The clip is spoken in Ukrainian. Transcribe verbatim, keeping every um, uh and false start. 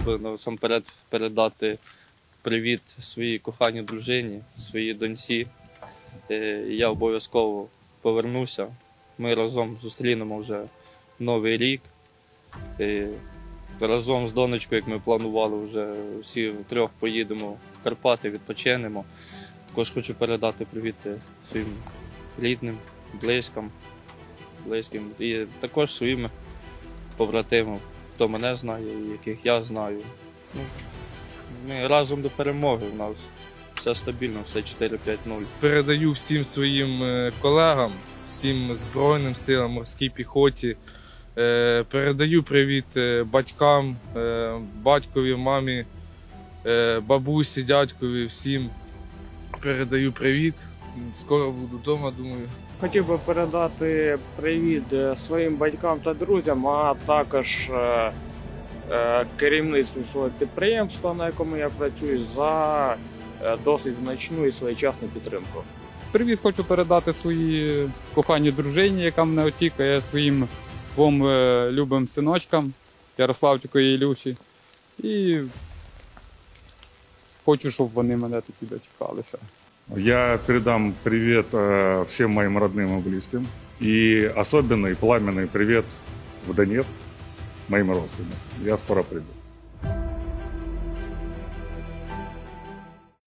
би насамперед передати привіт своїй коханій дружині, своїй доньці. Я обов'язково повернуся. Ми разом зустрінемо вже Новий рік. Разом з донечкою, як ми планували, вже всі втрьох поїдемо в Карпати, відпочинемо. Також хочу передати привіт своїм рідним, близьким, близьким і також своїм побратимам, хто мене знає, яких я знаю. Ми разом до перемоги, у нас все стабільно, все чотири-п'ять нуль. Передаю всім своїм колегам, всім Збройним силам, морській піхоті. Передаю привіт батькам, батькові, мамі, бабусі, дядькові, всім передаю привіт. Скоро буду вдома, думаю. Хотів би передати привіт своїм батькам та друзям, а також керівництву свого підприємства, на якому я працюю, за досить значну і своєчасну підтримку. Привіт хочу передати своїй коханій дружині, яка мене опікує, своїм двом любим синочкам, Ярославчику і Ілюші. І хочу, щоб вони мене тут дочекалися. Я передам привет всем моим родным и близким. И особенный пламенный привет в Донецк моим родственникам. Я скоро приду.